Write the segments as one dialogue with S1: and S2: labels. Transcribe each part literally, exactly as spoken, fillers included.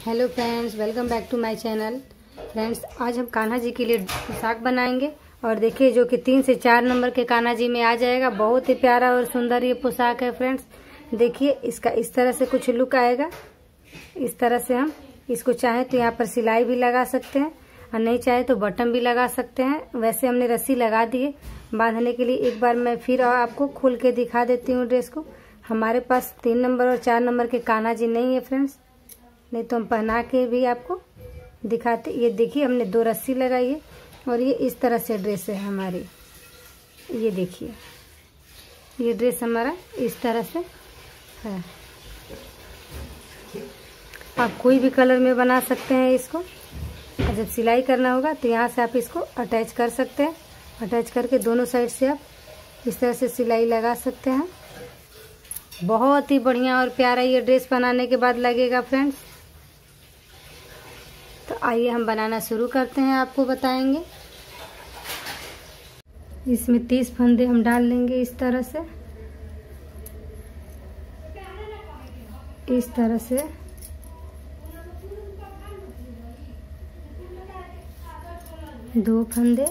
S1: Hello friends, welcome back to my channel. Friends, आज हम कान्हा जी के लिए पोशाक बनाएंगे और देखिए जो कि तीन से चार नंबर के कान्हा जी में आ जाएगा। बहुत ही प्यारा और सुंदर ये पोशाक है फ्रेंड्स। देखिए इसका इस तरह से कुछ लुक आएगा। इस तरह से हम इसको चाहे तो यहाँ पर सिलाई भी लगा सकते हैं और नहीं चाहे तो बटन भी लगा सकते हैं। वैसे हमने रस्सी लगा दी है बांधने के लिए। एक बार मैं फिर आपको खोल के दिखा देती हूँ ड्रेस को। हमारे पास तीन नंबर और चार नंबर के कान्हा जी नहीं है फ्रेंड्स, नहीं तो हम पहना के भी आपको दिखाते। ये देखिए हमने दो रस्सी लगाई है और ये इस तरह से ड्रेस है हमारी। ये देखिए ये ड्रेस हमारा इस तरह से है। आप कोई भी कलर में बना सकते हैं इसको। और जब सिलाई करना होगा तो यहाँ से आप इसको अटैच कर सकते हैं। अटैच करके दोनों साइड से आप इस तरह से सिलाई लगा सकते हैं। बहुत ही बढ़िया और प्यारा ये ड्रेस बनाने के बाद लगेगा फ्रेंड्स। तो आइए हम बनाना शुरू करते हैं, आपको बताएंगे। इसमें तीस फंदे हम डाल लेंगे इस तरह से। इस तरह से दो फंदे,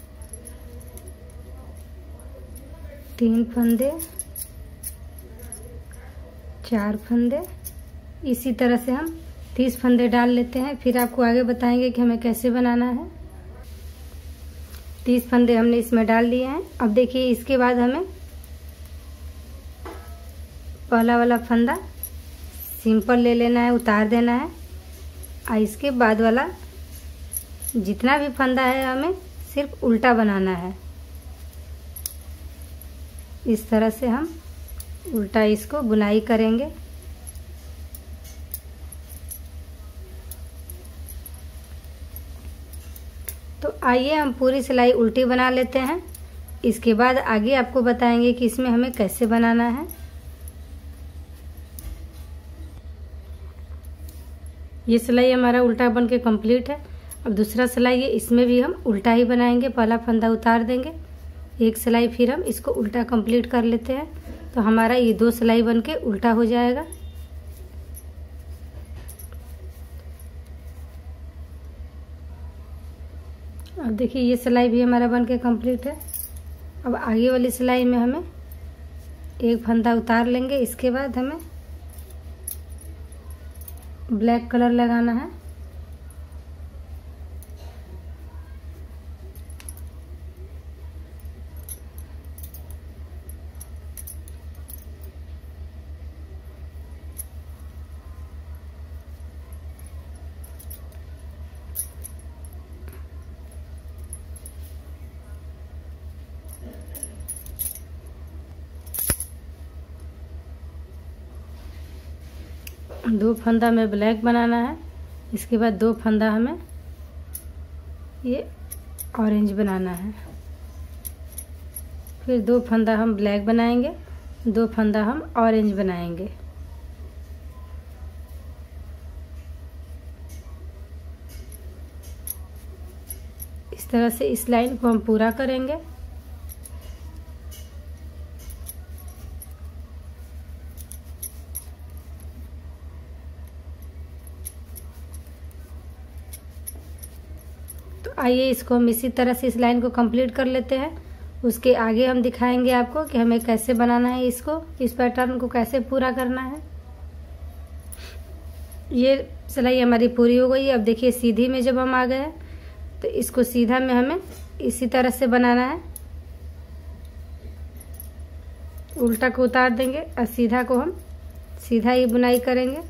S1: तीन फंदे, चार फंदे, इसी तरह से हम तीस फंदे डाल लेते हैं। फिर आपको आगे बताएंगे कि हमें कैसे बनाना है। तीस फंदे हमने इसमें डाल लिए हैं। अब देखिए इसके बाद हमें पहला वाला फंदा सिंपल ले लेना है, उतार देना है। और इसके बाद वाला जितना भी फंदा है हमें सिर्फ उल्टा बनाना है। इस तरह से हम उल्टा इसको बुनाई करेंगे। तो आइए हम पूरी सिलाई उल्टी बना लेते हैं। इसके बाद आगे आपको बताएंगे कि इसमें हमें कैसे बनाना है। ये सिलाई हमारा उल्टा बन के कंप्लीट है। अब दूसरा सिलाई है, इसमें भी हम उल्टा ही बनाएंगे। पहला फंदा उतार देंगे, एक सिलाई फिर हम इसको उल्टा कंप्लीट कर लेते हैं। तो हमारा ये दो सिलाई बन के उल्टा हो जाएगा। अब देखिए ये सिलाई भी हमारा बन के कंप्लीट है। अब आगे वाली सिलाई में हमें एक फंदा उतार लेंगे। इसके बाद हमें ब्लैक कलर लगाना है। दो फंदा में ब्लैक बनाना है। इसके बाद दो फंदा हमें ये ऑरेंज बनाना है। फिर दो फंदा हम ब्लैक बनाएंगे, दो फंदा हम ऑरेंज बनाएंगे। इस तरह से इस लाइन को हम पूरा करेंगे। आइए इसको हम इसी तरह से इस लाइन को कंप्लीट कर लेते हैं। उसके आगे हम दिखाएंगे आपको कि हमें कैसे बनाना है इसको, इस पैटर्न को कैसे पूरा करना है। ये सिलाई हमारी पूरी हो गई। अब देखिए सीधी में जब हम आ गए हैं तो इसको सीधा में हमें इसी तरह से बनाना है। उल्टा को उतार देंगे और सीधा को हम सीधा ही बुनाई करेंगे।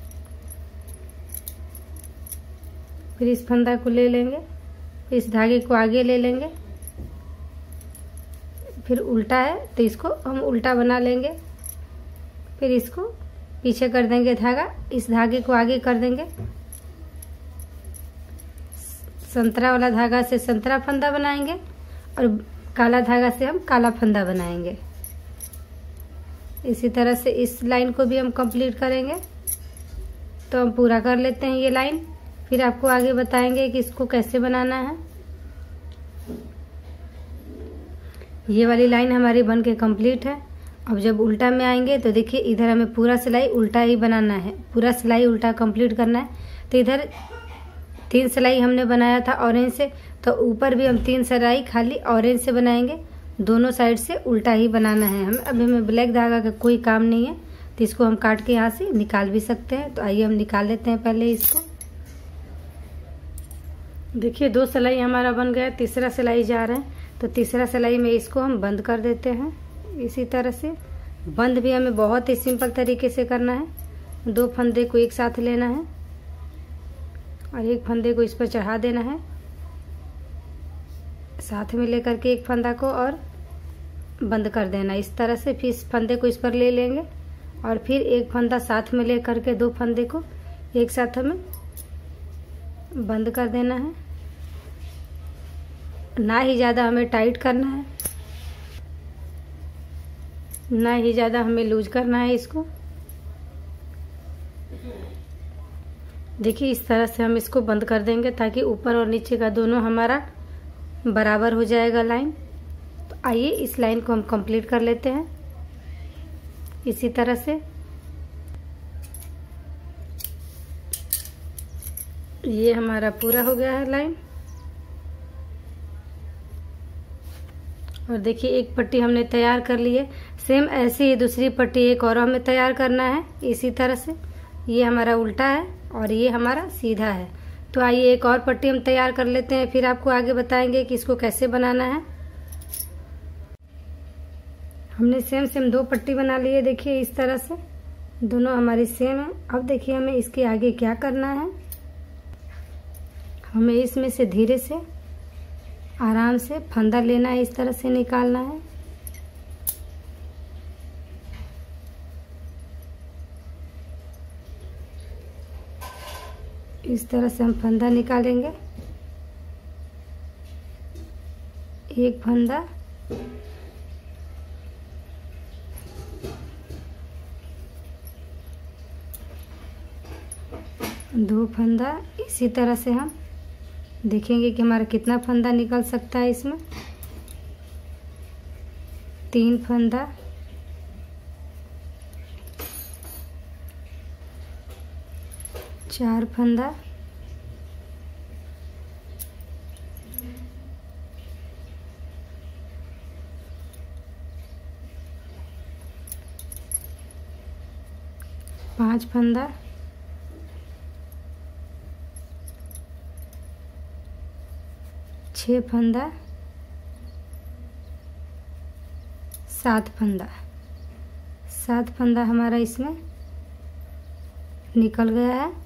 S1: फिर इस फंदा को ले लेंगे, इस धागे को आगे ले लेंगे। फिर उल्टा है तो इसको हम उल्टा बना लेंगे। फिर इसको पीछे कर देंगे धागा, इस धागे को आगे कर देंगे। संतरा वाला धागा से संतरा फंदा बनाएंगे और काला धागा से हम काला फंदा बनाएंगे। इसी तरह से इस लाइन को भी हम कंप्लीट करेंगे। तो हम पूरा कर लेते हैं ये लाइन, फिर आपको आगे बताएंगे कि इसको कैसे बनाना है। ये वाली लाइन हमारी बन के कंप्लीट है। अब जब उल्टा में आएंगे तो देखिए इधर हमें पूरा सिलाई उल्टा ही बनाना है, पूरा सिलाई उल्टा कंप्लीट करना है। तो इधर तीन सिलाई हमने बनाया था ऑरेंज से, तो ऊपर भी हम तीन सिलाई खाली ऑरेंज से बनाएंगे। दोनों साइड से उल्टा ही बनाना है हमें। अभी हमें ब्लैक धागा का कोई काम नहीं है, तो इसको हम काट के यहाँ से निकाल भी सकते हैं। तो आइए हम निकाल लेते हैं पहले इसको। देखिए दो सिलाई हमारा बन गया, तीसरा सिलाई जा रहा है। तो तीसरा सिलाई में इसको हम बंद कर देते हैं इसी तरह से। बंद भी हमें बहुत ही सिंपल तरीके से करना है। दो फंदे को एक साथ लेना है और एक फंदे को इस पर चढ़ा देना है, साथ में लेकर के एक फंदा को और बंद कर देना इस तरह से। फिर इस फंदे को इस पर ले लेंगे और फिर एक फंदा साथ में ले करके दो फंदे को एक साथ हमें बंद कर देना है। ना ही ज़्यादा हमें टाइट करना है, ना ही ज़्यादा हमें लूज करना है इसको। देखिए इस तरह से हम इसको बंद कर देंगे ताकि ऊपर और नीचे का दोनों हमारा बराबर हो जाएगा लाइन। तो आइए इस लाइन को हम कंप्लीट कर लेते हैं इसी तरह से। ये हमारा पूरा हो गया है लाइन। और देखिए एक पट्टी हमने तैयार कर ली है। सेम ऐसे ही दूसरी पट्टी एक और हमें तैयार करना है इसी तरह से। ये हमारा उल्टा है और ये हमारा सीधा है। तो आइए एक और पट्टी हम तैयार कर लेते हैं, फिर आपको आगे बताएंगे कि इसको कैसे बनाना है। हमने सेम सेम दो पट्टी बना ली है, देखिए इस तरह से दोनों हमारी सेम है। अब देखिए हमें इसके आगे क्या करना है। हमें इसमें से धीरे से आराम से फंदा लेना है, इस तरह से निकालना है। इस तरह से हम फंदा निकालेंगे। एक फंदा, दो फंदा। इसी तरह से हम देखेंगे कि हमारा कितना फंदा निकल सकता है इसमें। तीन फंदा, चार फंदा, पांच फंदा, छः फंदा, सात फंदा। सात फंदा हमारा इसमें निकल गया है।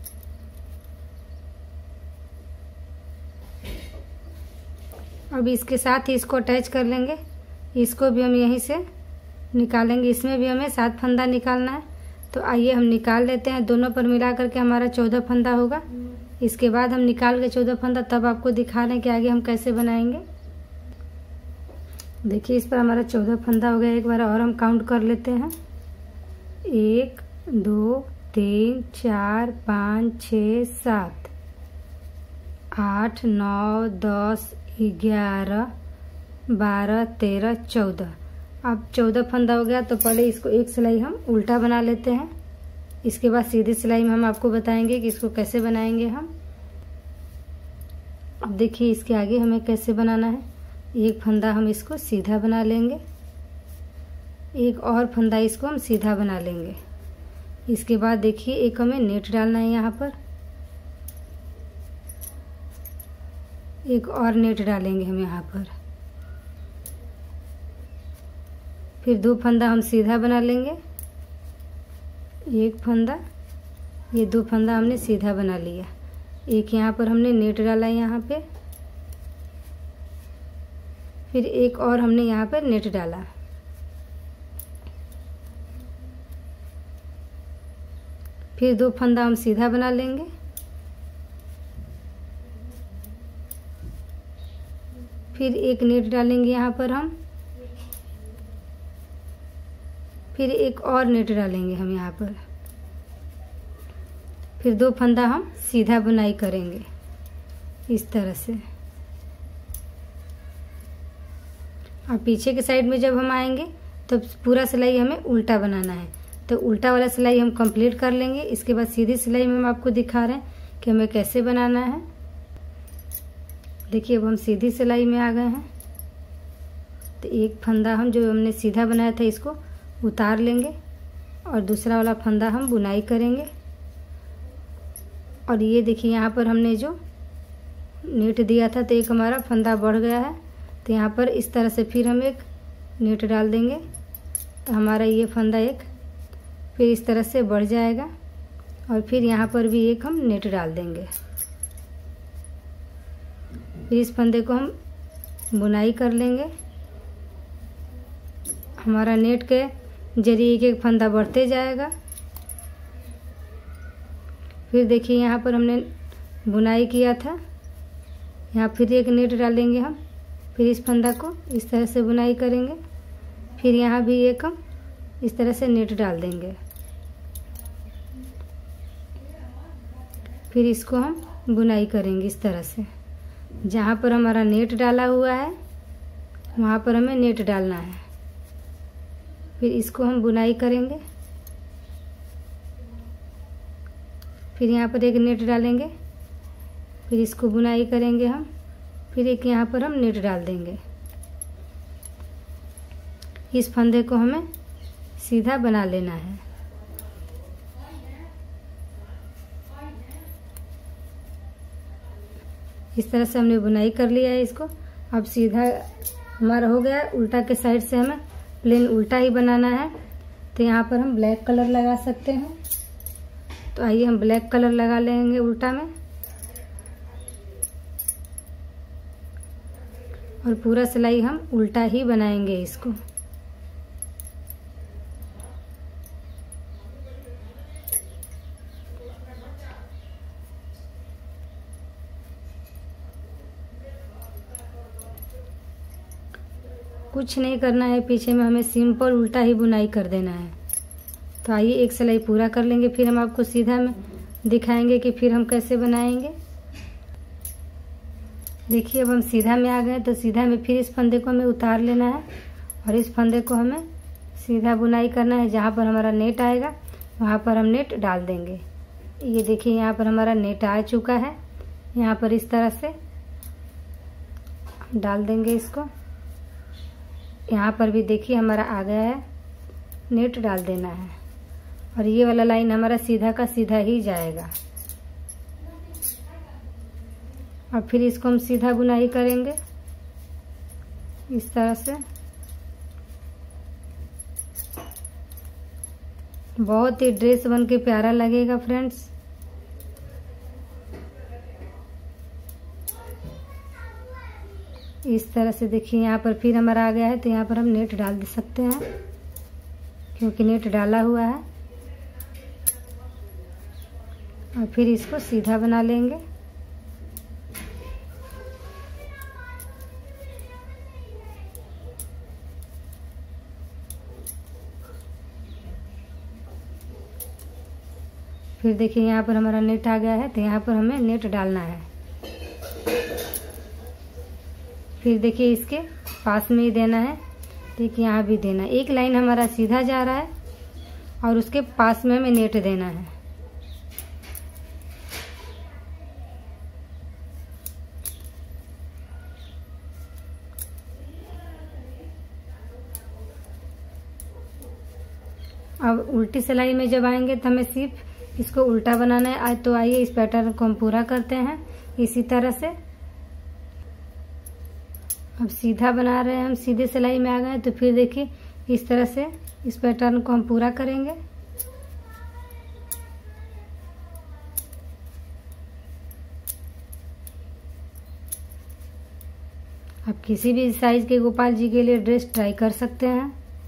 S1: अब इसके साथ ही इसको अटैच कर लेंगे। इसको भी हम यहीं से निकालेंगे। इसमें भी हमें सात फंदा निकालना है। तो आइए हम निकाल लेते हैं। दोनों पर मिला करके हमारा चौदह फंदा होगा। इसके बाद हम निकाल के चौदह फंदा तब आपको दिखा रहे हैं कि आगे हम कैसे बनाएंगे। देखिए इस पर हमारा चौदह फंदा हो गया। एक बार और हम काउंट कर लेते हैं। एक, दो, तीन, चार, पाँच, छः, सात, आठ, नौ, दस, ग्यारह, बारह, तेरह, चौदह। अब चौदह फंदा हो गया। तो पहले इसको एक सिलाई हम उल्टा बना लेते हैं। इसके बाद सीधी सिलाई में हम आपको बताएंगे कि इसको कैसे बनाएंगे हम। अब देखिए इसके आगे हमें कैसे बनाना है। एक फंदा हम इसको सीधा बना लेंगे, एक और फंदा इसको हम सीधा बना लेंगे। इसके बाद देखिए एक हमें नेट डालना है यहाँ पर, एक और नेट डालेंगे हम यहाँ पर। फिर दो फंदा हम सीधा बना लेंगे, एक फंदा, ये दो फंदा हमने सीधा बना लिया। एक यहाँ पर हमने नेट डाला यहाँ पे, फिर एक और हमने यहाँ पर नेट डाला। फिर दो फंदा हम सीधा बना लेंगे, फिर एक नेट डालेंगे यहाँ पर हम, फिर एक और नेट डालेंगे हम यहाँ पर। फिर दो फंदा हम सीधा बुनाई करेंगे इस तरह से। और पीछे के साइड में जब हम आएंगे तो पूरा सिलाई हमें उल्टा बनाना है। तो उल्टा वाला सिलाई हम कंप्लीट कर लेंगे। इसके बाद सीधी सिलाई में हम आपको दिखा रहे हैं कि हमें कैसे बनाना है। देखिए अब हम सीधी सिलाई में आ गए हैं। तो एक फंदा हम जो हमने सीधा बनाया था इसको उतार लेंगे और दूसरा वाला फंदा हम बुनाई करेंगे। और ये देखिए यहाँ पर हमने जो नेट दिया था तो एक हमारा फंदा बढ़ गया है। तो यहाँ पर इस तरह से फिर हम एक नेट डाल देंगे तो हमारा ये फंदा एक फिर इस तरह से बढ़ जाएगा। और फिर यहाँ पर भी एक हम नेट डाल देंगे। फिर इस फंदे को हम बुनाई कर लेंगे। हमारा नेट के जरिए एक एक फंदा बढ़ते जाएगा। फिर देखिए यहाँ पर हमने बुनाई किया था, यहाँ फिर एक नेट डालेंगे हम। फिर इस फंदा को इस तरह से बुनाई करेंगे। फिर यहाँ भी एक हम इस तरह से नेट डाल देंगे। फिर इसको हम बुनाई करेंगे इस तरह से। जहाँ पर हमारा नेट डाला हुआ है वहाँ पर हमें नेट डालना है। फिर इसको हम बुनाई करेंगे। फिर यहाँ पर एक नेट डालेंगे। फिर इसको बुनाई करेंगे हम। फिर एक यहाँ पर हम नेट डाल देंगे। इस फंदे को हमें सीधा बना लेना है। इस तरह से हमने बुनाई कर लिया है इसको। अब सीधा हमारा हो गया। उल्टा के साइड से हमें प्लेन उल्टा ही बनाना है। तो यहाँ पर हम ब्लैक कलर लगा सकते हैं। तो आइए हम ब्लैक कलर लगा लेंगे उल्टा में। और पूरा सिलाई हम उल्टा ही बनाएंगे इसको। कुछ नहीं करना है, पीछे में हमें सिंपल उल्टा ही बुनाई कर देना है। तो आइए एक सिलाई पूरा कर लेंगे, फिर हम आपको सीधा में दिखाएंगे कि फिर हम कैसे बनाएंगे। देखिए अब हम सीधा में आ गए। तो सीधा में फिर इस फंदे को हमें उतार लेना है और इस फंदे को हमें सीधा बुनाई करना है। जहाँ पर हमारा नेट आएगा वहाँ पर हम नेट डाल देंगे। ये देखिए यहाँ पर हमारा नेट आ चुका है। यहाँ पर इस तरह से डाल देंगे इसको। यहाँ पर भी देखिए हमारा आ गया है, नेट डाल देना है। और ये वाला लाइन हमारा सीधा का सीधा ही जाएगा। और फिर इसको हम सीधा बुनाई करेंगे इस तरह से। बहुत ही ड्रेस बन के प्यारा लगेगा फ्रेंड्स। इस तरह से देखिए यहाँ पर फिर हमारा आ गया है। तो यहाँ पर हम नेट डाल दे सकते हैं क्योंकि नेट डाला हुआ है। और फिर इसको सीधा बना लेंगे। फिर देखिए यहाँ पर हमारा नेट आ गया है। तो यहाँ पर हमें नेट डालना है। फिर देखिए इसके पास में ही देना है। देखिए यहाँ भी देना है। एक लाइन हमारा सीधा जा रहा है और उसके पास में हमें नेट देना है। अब उल्टी सिलाई में जब आएंगे तो हमें सिर्फ इसको उल्टा बनाना है। आज तो आइए इस पैटर्न को हम पूरा करते हैं इसी तरह से। अब सीधा बना रहे हैं हम, सीधे सिलाई में आ गए। तो फिर देखिए इस तरह से इस पैटर्न को हम पूरा करेंगे। आप किसी भी साइज के गोपाल जी के लिए ड्रेस ट्राई कर सकते हैं।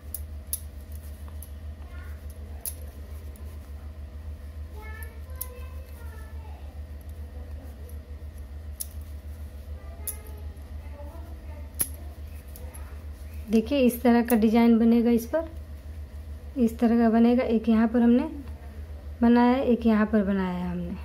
S1: देखिए इस तरह का डिजाइन बनेगा। इस पर इस तरह का बनेगा। एक यहाँ पर हमने बनाया है, एक यहाँ पर बनाया है हमने।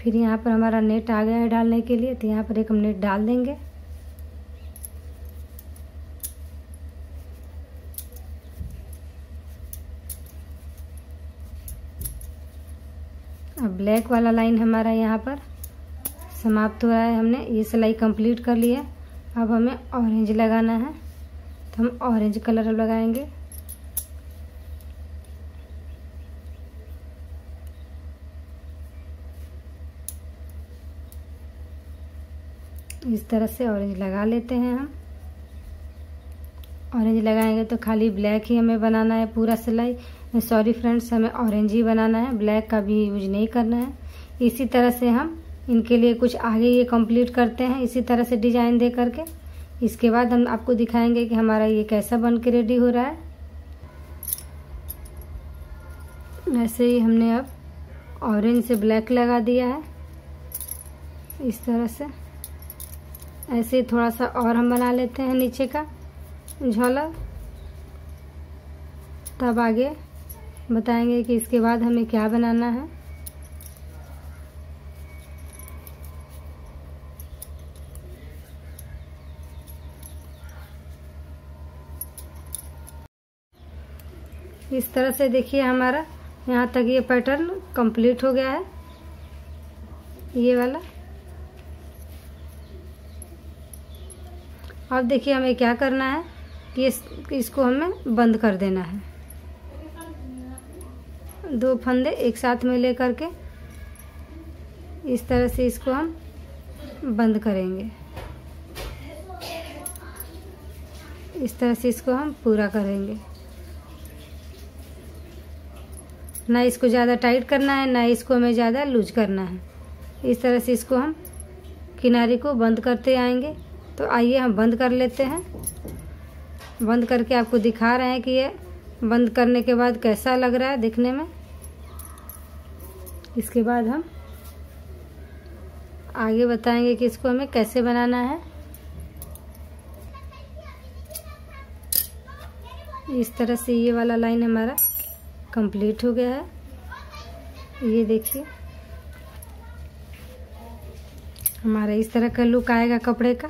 S1: फिर यहाँ पर हमारा नेट आ गया है डालने के लिए, तो यहाँ पर एक हम नेट डाल देंगे। अब ब्लैक वाला लाइन हमारा यहाँ पर समाप्त हो रहा है। हमने ये सिलाई कंप्लीट कर ली है। अब हमें ऑरेंज लगाना है, तो हम ऑरेंज कलर लगाएंगे। इस तरह से ऑरेंज लगा लेते हैं हम। ऑरेंज लगाएंगे तो खाली ब्लैक ही हमें बनाना है पूरा सिलाई। सॉरी फ्रेंड्स, हमें ऑरेंज ही बनाना है, ब्लैक का भी यूज नहीं करना है। इसी तरह से हम इनके लिए कुछ आगे ये कंप्लीट करते हैं, इसी तरह से डिजाइन दे करके। इसके बाद हम आपको दिखाएंगे कि हमारा ये कैसा बन के रेडी हो रहा है। ऐसे ही हमने अब ऑरेंज से ब्लैक लगा दिया है, इस तरह से। ऐसे ही थोड़ा सा और हम बना लेते हैं नीचे का झोला, तब आगे बताएंगे कि इसके बाद हमें क्या बनाना है। इस तरह से देखिए हमारा यहाँ तक ये पैटर्न कंप्लीट हो गया है, ये वाला। अब देखिए हमें क्या करना है कि इस, इसको हमें बंद कर देना है। दो फंदे एक साथ में लेकर के इस तरह से इसको हम बंद करेंगे। इस तरह से इसको हम पूरा करेंगे। ना इसको ज़्यादा टाइट करना है, ना इसको हमें ज़्यादा लूज करना है। इस तरह से इसको हम किनारे को बंद करते आएंगे। तो आइए हम बंद कर लेते हैं। बंद करके आपको दिखा रहे हैं कि ये बंद करने के बाद कैसा लग रहा है दिखने में। इसके बाद हम आगे बताएंगे कि इसको हमें कैसे बनाना है। इस तरह से ये वाला लाइन हमारा कंप्लीट हो गया है। ये देखिए हमारा इस तरह का लुक आएगा कपड़े का।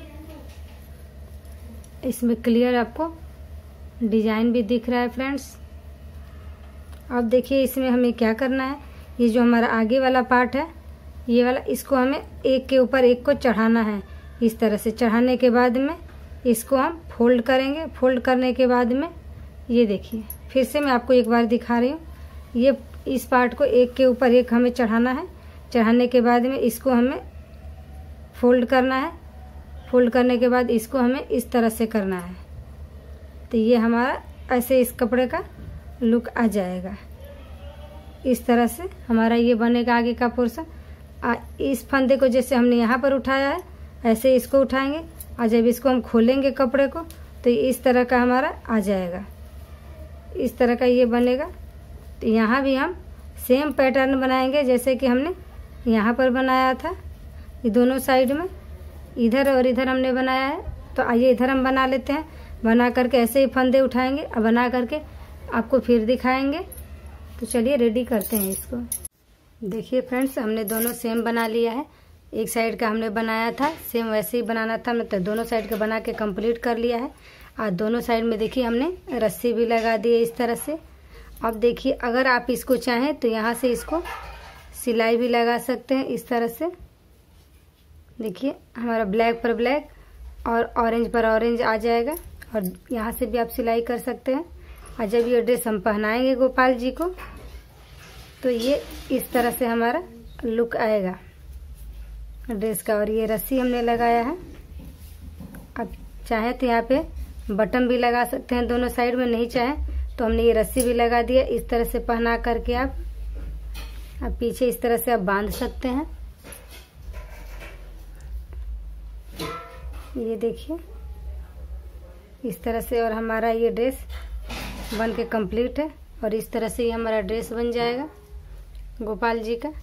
S1: इसमें क्लियर आपको डिजाइन भी दिख रहा है फ्रेंड्स। अब देखिए इसमें हमें क्या करना है। ये जो हमारा आगे वाला पार्ट है, ये वाला, इसको हमें एक के ऊपर एक को चढ़ाना है। इस तरह से चढ़ाने के बाद में इसको हम फोल्ड करेंगे। फोल्ड करने के बाद में ये देखिए, फिर से मैं आपको एक बार दिखा रही हूँ। ये इस पार्ट को एक के ऊपर एक हमें चढ़ाना है। चढ़ाने के बाद में इसको हमें फोल्ड करना है। फोल्ड करने के बाद इसको हमें इस तरह से करना है। तो ये हमारा ऐसे इस कपड़े का लुक आ जाएगा। इस तरह से हमारा ये बनेगा आगे का पोर्शन। इस फंदे को जैसे हमने यहाँ पर उठाया है, ऐसे इसको उठाएंगे और जब इसको हम खोलेंगे कपड़े को तो इस तरह का हमारा आ जाएगा। इस तरह का ये बनेगा। तो यहाँ भी हम सेम पैटर्न बनाएंगे जैसे कि हमने यहाँ पर बनाया था। ये दोनों साइड में इधर और इधर हमने बनाया है। तो आइए इधर हम बना लेते हैं। बना करके ऐसे ही फंदे उठाएंगे और बना करके आपको फिर दिखाएंगे। तो चलिए रेडी करते हैं इसको। देखिए फ्रेंड्स, हमने दोनों सेम बना लिया है। एक साइड का हमने बनाया था, सेम वैसे ही बनाना था। मतलब दोनों साइड का बना के कंप्लीट कर लिया है। और दोनों साइड में देखिए हमने रस्सी भी लगा दी है इस तरह से। अब देखिए अगर आप इसको चाहें तो यहाँ से इसको सिलाई भी लगा सकते हैं इस तरह से। देखिए हमारा ब्लैक पर ब्लैक और ऑरेंज पर ऑरेंज आ जाएगा। और यहाँ से भी आप सिलाई कर सकते हैं। और जब ये ड्रेस हम पहनाएंगे गोपाल जी को तो ये इस तरह से हमारा लुक आएगा ड्रेस का। और ये रस्सी हमने लगाया है। अब चाहे तो यहाँ पे बटन भी लगा सकते हैं दोनों साइड में, नहीं चाहे तो हमने ये रस्सी भी लगा दिया। इस तरह से पहना करके आप अब पीछे इस तरह से आप बांध सकते हैं। ये देखिए इस तरह से। और हमारा ये ड्रेस बन के कंप्लीट है। और इस तरह से ही हमारा ड्रेस बन जाएगा गोपाल जी का।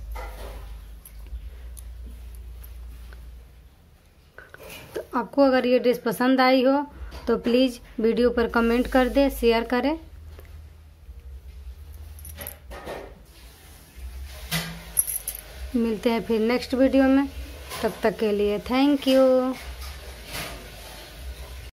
S1: तो आपको अगर ये ड्रेस पसंद आई हो तो प्लीज़ वीडियो पर कमेंट कर दें, शेयर करें। मिलते हैं फिर नेक्स्ट वीडियो में, तब तक के लिए थैंक यू।